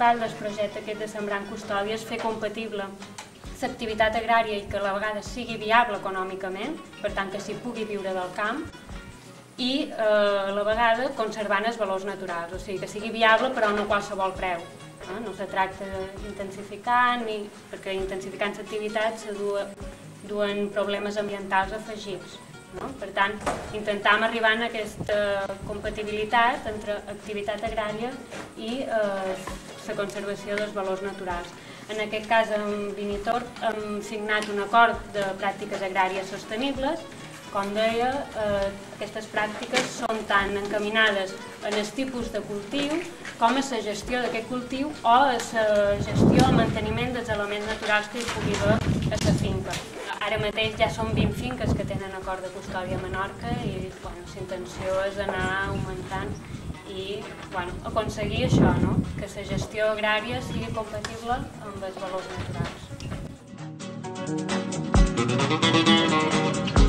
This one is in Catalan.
principal del projecte aquest de Sembrar en Custòdia és fer compatible l'activitat agrària i que a la vegada sigui viable econòmicament, per tant que s'hi pugui viure del camp, i a la vegada conservant els valors naturals, o sigui que sigui viable però no a qualsevol preu. No se tracta d'intensificar, perquè intensificant l'activitat se duen problemes ambientals afegits. Per tant, intentam arribar a aquesta compatibilitat entre activitat agrària i la conservació dels valors naturals. En aquest cas, amb Vinitorp hem signat un acord de pràctiques agràries sostenibles. Com deia, aquestes pràctiques són tan encaminades en el tipus de cultiu com a la gestió d'aquest cultiu o a la gestió o manteniment dels elements naturals que hi pugui haver a la finca. Ara mateix ja són 20 finques que tenen acord de custòdia a Menorca i la intenció és anar augmentant i aconseguir això, que la gestió agrària sigui compatible amb els valors naturals.